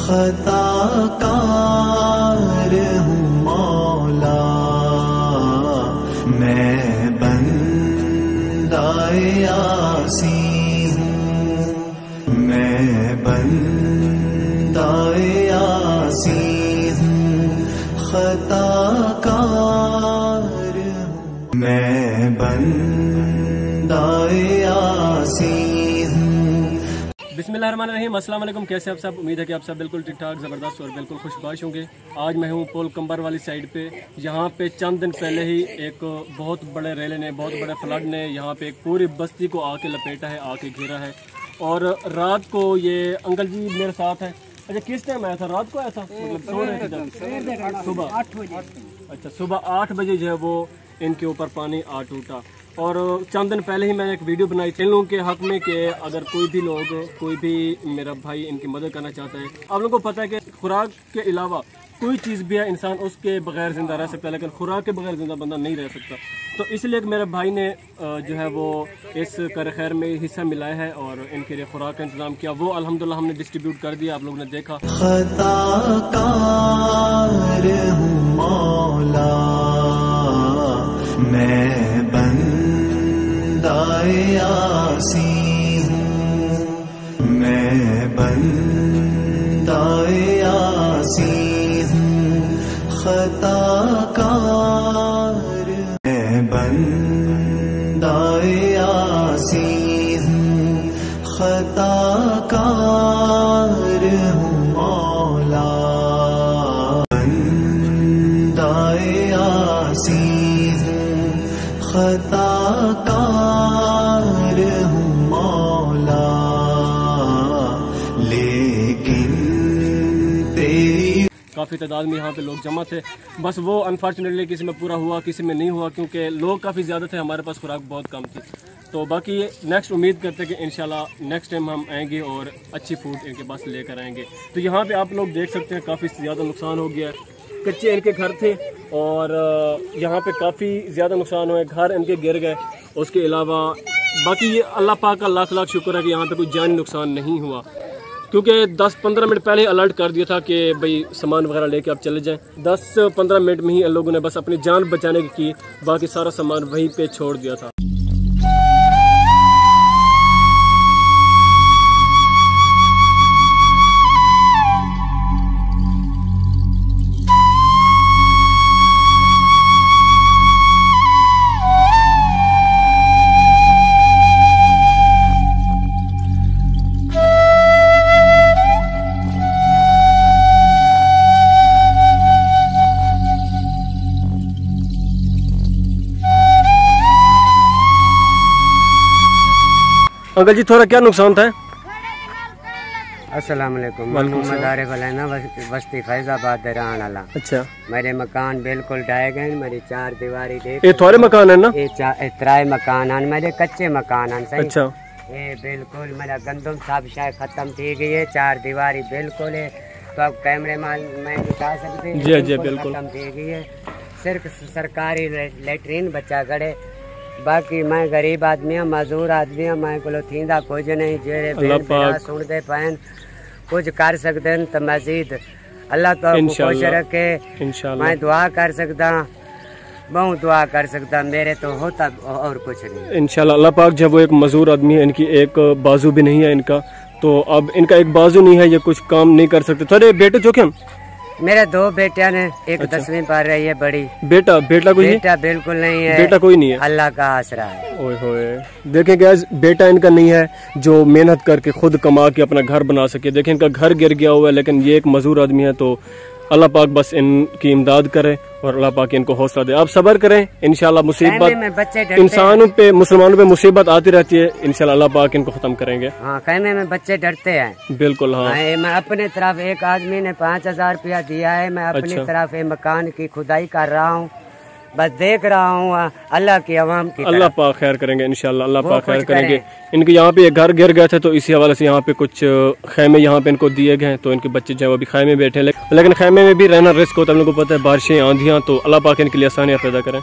खताकार हूँ मौला, मैं बंदाए आसी हूँ, मैं बंदाए आसी हूँ, खताकार हूँ, मैं बंदाए आसी हूँ। बिस्मिल्लाहिर्रहमानिर्रहीम। अस्सलाम वालेकुम। कैसे आप सब? उम्मीद है कि आप सब बिल्कुल ठीक ठाक, ज़बरदस्त और बिल्कुल खुशबाश होंगे। आज मैं हूँ पोल कंबर वाली साइड पे। यहाँ पे चंद दिन पहले ही एक बहुत बड़े रेले ने, बहुत बड़े फ्लड ने यहाँ पे एक पूरी बस्ती को आके लपेटा है, आके घेरा है। और रात को ये अंकल जी मेरे साथ हैं। अच्छा, किस टाइम आया था? रात को आया था, मतलब सो रहे थे सुबह 8 बजे। अच्छा, सुबह 8 बजे जो है वो इनके ऊपर पानी आ टूटा। और चंद दिन पहले ही मैंने एक वीडियो बनाई इन लोगों के हक में कि अगर कोई भी लोग, कोई भी मेरा भाई इनकी मदद करना चाहता है। आप लोगों को पता है कि खुराक के अलावा कोई चीज़ भी है, इंसान उसके बगैर ज़िंदा रह सकता है, लेकिन खुराक के बगैर ज़िंदा बंदा नहीं रह सकता। तो इसलिए मेरे भाई ने जो है वो इस कर खैर में हिस्सा मिलाया है और इनके लिए खुराक का इंतज़ाम किया। वो अल्हम्दुलिल्लाह हमने डिस्ट्रीब्यूट कर दिया, आप लोगों ने देखा। खताकार हूँ मौला, मैं बंदाए आसी हूँ, मैं बंदाए आसी हूँ, खताकार, मैं बंदाए आसी हूँ, खताकार हूँ मौला, बंदाए आसी हूँ, खताकार हूँ मौला, लेकिन तेरी काफ़ी तादाद में यहाँ पे लोग जमा थे। बस वो अनफॉर्चुनेटली किसी में पूरा हुआ, किसी में नहीं हुआ, क्योंकि लोग काफ़ी ज़्यादा थे, हमारे पास खुराक बहुत कम थी। तो बाकी नेक्स्ट उम्मीद करते हैं कि इंशाल्लाह नेक्स्ट टाइम हम आएंगे और अच्छी फूड इनके पास लेकर आएंगे। तो यहाँ पे आप लोग देख सकते हैं काफ़ी ज़्यादा नुकसान हो गया है। कच्चे इनके घर थे और यहाँ पे काफ़ी ज़्यादा नुकसान हुए, घर इनके गिर गए। उसके अलावा बाकी ये अल्लाह पाक का लाख लाख शुक्र है कि यहाँ पे कोई जानी नुकसान नहीं हुआ, क्योंकि 10-15 मिनट पहले अलर्ट कर दिया था कि भाई सामान वगैरह लेके आप चले जाएं। 10-15 मिनट में ही इन लोगों ने बस अपनी जान बचाने की, बाकी सारा सामान वहीं पे छोड़ दिया था। अंकल जी, थोड़ा क्या नुकसान था? अस्सलाम वालेकुम। मोहम्मद आरिफ अलैना, बस्ती फैजाबाद रहने वाला। अच्छा, मेरे मकान बिल्कुल ढाए गए, मेरी 4 दीवारी देख। ये थोड़े मकान है ना? ये 3 मकान हैं, मेरे कच्चे मकान हैं। सही। अच्छा, ये बिल्कुल मेरा गंदम सब शायद खत्म थी गई है, 4 दीवारी बिल्कुल है। तो अब कैमरे में दिखा सकते हैं? जी जी बिल्कुल खत्म थी गई है। सिर्फ सरकारी लेटरीन बचा गड़े, बाकी मैं गरीब आदमी हूँ, मजदूर आदमी हूँ, मैं को थींदा कुछ नहीं। जेरे सुनते पैन कुछ कर सकते हैं तो मजीद अल्लाह तो खुश रखे। मैं दुआ कर सकता, बहुत दुआ कर सकता, मेरे तो होता और कुछ नहीं। इंशाल्लाह अल्लाह पाक, जब वो एक मजदूर आदमी है, इनकी एक बाजू भी नहीं है इनका, तो अब इनका एक बाजू नहीं है, ये कुछ काम नहीं कर सकते। थोड़े बेटे जो क्या? मेरे 2 बेटियां ने, एक 10वीं पढ़ रही है बड़ी। बेटा कोई? बेटा बिल्कुल नहीं है, बेटा कोई नहीं है, अल्लाह का आसरा है। ओए होए, देखें गाइस, बेटा इनका नहीं है जो मेहनत करके खुद कमा के अपना घर बना सके। देखें इनका घर गिर गया हुआ है, लेकिन ये एक मजदूर आदमी है। तो अल्लाह पाक बस इनकी इमदाद करे और अल्लाह पाक इनको हौसला दे। आप सब्र करें, इंशाल्लाह मुसीबत इंसानों पे, मुसलमानों पे मुसीबत आती रहती है, इंशाल्लाह अल्लाह पाक इनको खत्म करेंगे। हाँ, कहने में बच्चे डरते हैं। बिल्कुल। हाँ, मैं अपने तरफ, एक आदमी ने 5000 रुपया दिया है, मैं अपनी तरफ मकान की खुदाई कर रहा हूँ, बस देख रहा हूँ अल्लाह की आवाम की। अल्लाह पाक खैर करेंगे इंशाल्लाह, अल्लाह पाक खैर करेंगे। इनके यहाँ पे घर गिर गए थे, तो इसी हवाले से यहाँ पे कुछ खैमे यहाँ पे इनको दिए गए, तो इनके बच्चे जो है वो भी खैमे बैठे, लेकिन खैमे में भी रहना रिस्क होता है। हम लोग को पता है, बारिशें आंधियाँ, तो अल्लाह पाक इनके लिए आसानियाँ पैदा करें।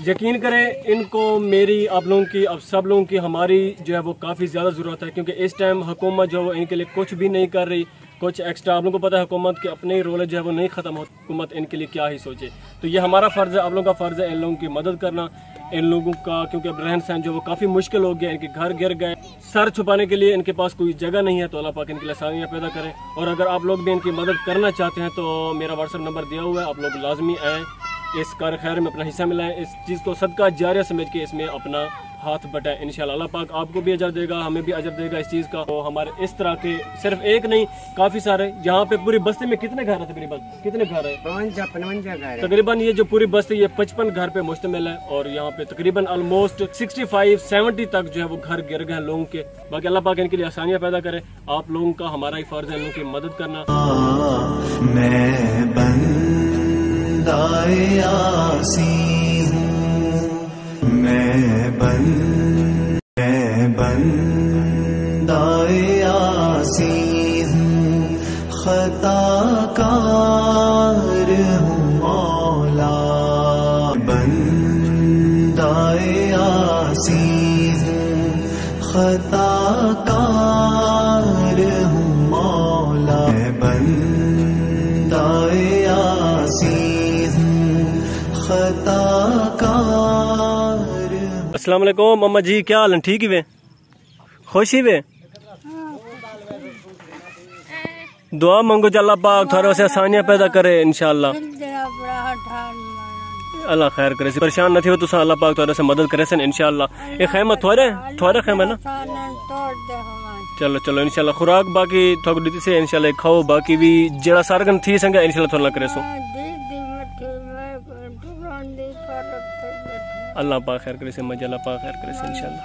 यकीन करें इनको मेरी आप लोगों की अब सब लोगों की हमारी जो है वो काफ़ी ज़्यादा ज़रूरत है, क्योंकि इस टाइम हुकूमत जो है इनके लिए कुछ भी नहीं कर रही, कुछ एक्स्ट्रा। आप लोगों को पता है हुकूमत के अपने ही रोल जो है वो नहीं ख़त्म, हुकूमत इनके लिए क्या ही सोचे। तो ये हमारा फ़र्ज़ है, आप लोगों का फ़र्ज़ है इन लोगों की मदद करना, इन लोगों का, क्योंकि अब रहन सहन जो वो काफ़ी मुश्किल हो गया, इनके घर गिर गए, सर छुपाने के लिए इनके पास कोई जगह नहीं है। तो अल्लाह पाक इनके लिए आसानियाँ पैदा करें। और अगर आप लोग भी इनकी मदद करना चाहते हैं तो मेरा व्हाट्सअप नंबर दिया हुआ है, आप लोग लाजमी आएँ, इस कार खैर में अपना हिस्सा मिलाएं, इस चीज़ को सदका जारिया समझ के इसमें अपना हाथ बटाएं। इंशाल्लाह अल्लाह पाक आपको भी अजर देगा, हमें भी अजर देगा इस चीज़ का। तो हमारे इस तरह के सिर्फ एक नहीं काफ़ी सारे, यहाँ पे पूरी बस्ती में कितने घर है तकरीबन, कितने घर है? 55 घर। तकरीबन ये जो पूरी बस्ती ये 55 घर पे मुश्तमिल है, और यहाँ पे तकरीबन ऑलमोस्ट 65-70 तक जो है वो घर गिर गए लोगों के। बाकी अल्लाह पाक इनके लिए आसानियाँ पैदा करे। आप लोगों का हमारा ही फर्ज है इन लोगों की मदद करना। मैं बंदाए आसी हूँ, मैं बंदाए आसी हूँ, खताकार हूँ मौला, बंदाए आसी हूँ, खताकार हूँ मौला, मैं बंदाए आसी हूँ, खताकार। अस्सलाम वालेकुम मम्मा जी, क्या हाल है? ठीक ही वे, खुश ही वे? दुआ मांगो अल्लाह पाक थोड़े से आसानियां पैदा करे इंशाल्लाह। अल्लाह खैर करे, परेशान न थी तुसा, अल्लाह पाक थोड़े से मदद करे सन इंशाल्लाह। ये खैमा थोड़े खैमा ना, चलो चलो इंशाल्लाह खुराक बाकी थोड़ी दी से इंशाल्लाह खाओ, बाकी भी जरा सारगन थी संगे इंशाल्लाह थोड़ा करे सो। अल्लाह पाक खैर करे से मजा, अल्लाह पाक खैर करे से इंशाल्लाह।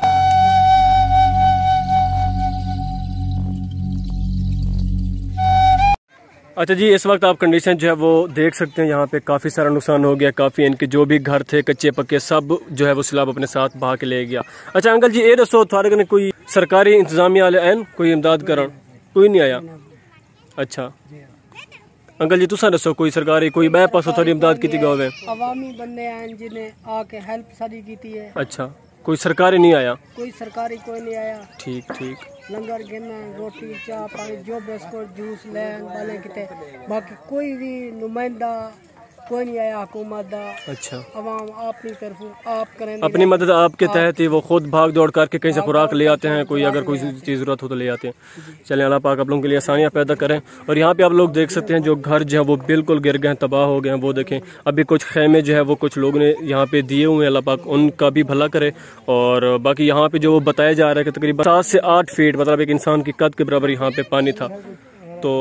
अच्छा जी, इस वक्त आप कंडीशन जो है वो देख सकते हैं, यहाँ पे काफ़ी सारा नुकसान हो गया, काफ़ी इनके जो भी घर थे कच्चे पक्के सब जो है वो सैलाब अपने साथ बहा के ले गया। अच्छा अंकल जी ये दसो थारे कने कोई सरकारी इंतजामिया वाले आए कोई इमदाद करन? कोई नहीं आया। अच्छा अंकल जी तुसा दसो कोई सरकारी कोई बै पासों थोड़ी इमदाद की गए? अवामी बंदे हैं जिन्हें आके हेल्प सारी की है। अच्छा कोई सरकारी नहीं आया? कोई सरकारी कोई नहीं आया। ठीक ठीक, लंगर गिरना, रोटी चाह पानी जो बिस्कुट जूस लैन वाले किते, बाकी कोई भी नुमाइंदा कोई नहीं आया हुकूमत दा। अच्छा अवाम अपनी तरफ आप करें, अपनी मदद आपके तहत ही वो खुद भाग दौड़ करके कहीं से खुराक ले आते हैं, कोई अगर कोई चीज़ ज़रूरत हो तो ले आते हैं। चलें अल्लाह पाक आप लोगों के लिए आसानियाँ पैदा करें। और यहाँ पे आप लोग देख सकते हैं जो घर जो है वो बिल्कुल गिर गए, तबाह हो गए हैं। वो देखें अभी कुछ खेमे जो है वो कुछ लोग ने यहाँ पे दिए हुए हैं, अल्लाह पाक उनका भी भला करे। और बाकी यहाँ पे जो बताया जा रहा है कि तकरीबन 7 से 8 फीट मतलब एक इंसान की कद के बराबर यहाँ पे पानी था। तो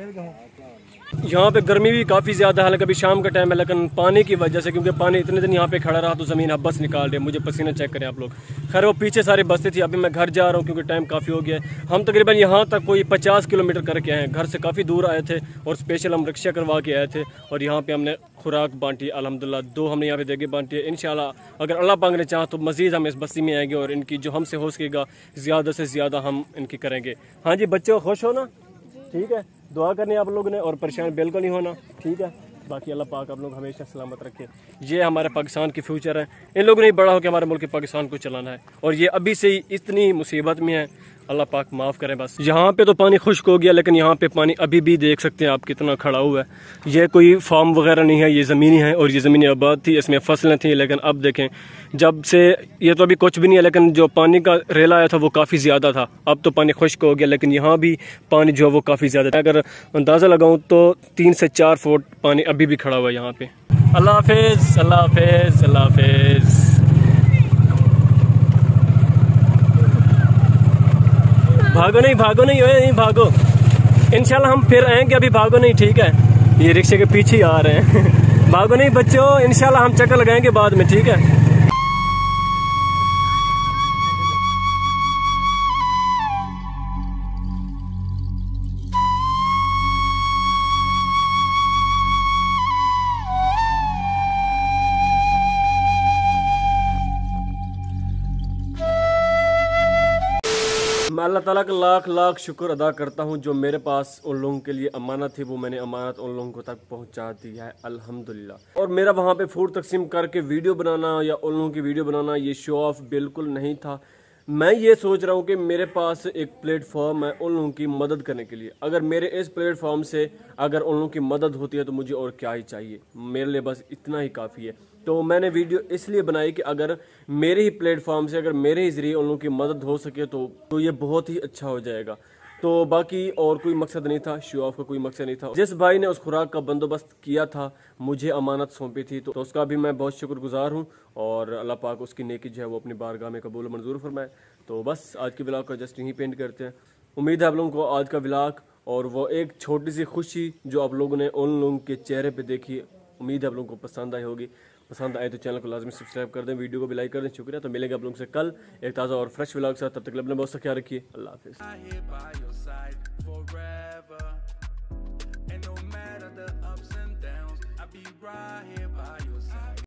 यहाँ पे गर्मी भी काफ़ी ज़्यादा है, हालांकि अभी शाम का टाइम है, लेकिन पानी की वजह से, क्योंकि पानी इतने दिन यहाँ पे खड़ा रहा तो ज़मीन बस निकाल रहे, मुझे पसीना चेक करें आप लोग। खैर वो पीछे सारी बस्ती थी। अभी मैं घर जा रहा हूँ क्योंकि टाइम काफ़ी हो गया है। हम तकरीबन यहाँ तक कोई 50 किलोमीटर करके आए हैं, घर से काफ़ी दूर आए थे और स्पेशल हम रिक्शा करवा के आए थे। और यहाँ पर हमने खुराक बांटी अल्हम्दुलिल्लाह, 2 हमने यहाँ पे देगे बांटी है। इंशाल्लाह अगर अल्लाह पाक ने चाहा तो मज़ीद हम इस बस्ती में आएंगे और इनकी जो हमसे हो सकेगा ज़्यादा से ज़्यादा हम इनकी करेंगे। हाँ जी बच्चों खुश हो ना? ठीक है, दुआ करनी आप लोगों ने और परेशान बिल्कुल नहीं होना, ठीक है। बाकी अल्लाह पाक आप लोग हमेशा सलामत रखे। ये हमारे पाकिस्तान की फ्यूचर है, इन लोगों ने बड़ा होकर हमारे मुल्क पाकिस्तान को चलाना है और ये अभी से ही इतनी मुसीबत में है, अल्लाह पाक माफ़ करें बस। यहाँ पे तो पानी खुश्क हो गया, लेकिन यहाँ पे पानी अभी भी देख सकते हैं आप कितना खड़ा हुआ है। ये कोई फार्म वगैरह नहीं है, ये ज़मीनी है और ये ज़मीनी आबाद थी, इसमें फसलें थी। लेकिन अब देखें जब से ये तो अभी कुछ भी नहीं है, लेकिन जो पानी का रेला आया था वो काफ़ी ज़्यादा था। अब तो पानी खुश्क हो गया, लेकिन यहाँ भी पानी जो है वो काफ़ी ज़्यादा था। अगर अंदाज़ा लगाऊँ तो 3 से 4 फुट पानी अभी भी खड़ा हुआ है यहाँ पे। अल्लाह हाफिज़, अल्लाह हाफिज़, अल्लाह हाफिज़। भागो नहीं, भागो नहीं, नहीं भागो, इंशाल्लाह हम फिर आएंगे, अभी भागो नहीं, ठीक है। ये रिक्शे के पीछे आ रहे हैं भागो नहीं बच्चों, इंशाल्लाह हम चक्कर लगाएंगे बाद में, ठीक है। मैं अल्लाह ताला का लाख लाख शुक्र अदा करता हूँ जो मेरे पास उन लोगों के लिए अमानत थी, वो मैंने अमानत उन लोगों को तक पहुँचा दी है अल्हम्दुलिल्लाह। और मेरा वहाँ पे फूड तकसीम करके वीडियो बनाना या उन लोगों की वीडियो बनाना ये शो ऑफ बिल्कुल नहीं था। मैं ये सोच रहा हूँ कि मेरे पास एक प्लेटफॉर्म है उन लोगों की मदद करने के लिए। अगर मेरे इस प्लेटफॉर्म से अगर उन लोगों की मदद होती है तो मुझे और क्या ही चाहिए, मेरे लिए बस इतना ही काफ़ी है। तो मैंने वीडियो इसलिए बनाई कि अगर मेरे ही प्लेटफॉर्म से, अगर मेरे ही ज़रिए उन लोगों की मदद हो सके तो ये बहुत ही अच्छा हो जाएगा। तो बाकी और कोई मकसद नहीं था, शो ऑफ का कोई मकसद नहीं था। जिस भाई ने उस खुराक का बंदोबस्त किया था, मुझे अमानत सौंपी थी, तो उसका भी मैं बहुत शुक्रगुजार हूँ और अल्लाह पाक उसकी नेकी जो है वो अपनी बारगाह में कबूल मंजूर फरमाए। तो बस आज के व्लॉग का जस्ट यहीं पेंट करते हैं। उम्मीद है आप लोगों को आज का व्लॉग और वो एक छोटी सी खुशी जो आप लोगों ने उन लोगों के चेहरे पे देखी, उम्मीद है आप लोगों को पसंद आई होगी। पसंद आए तो चैनल को लाजमी सब्सक्राइब कर दें, वीडियो को भी लाइक कर दें। शुक्रिया। तो मिलेंगे आप लोगों से कल एक ताज़ा और फ्रेश व्लॉग के साथ। तब तक अपना बहुत सा ख्याल रखिए। अल्लाह हाफिज़। And no matter the ups and downs, I'll be right here by your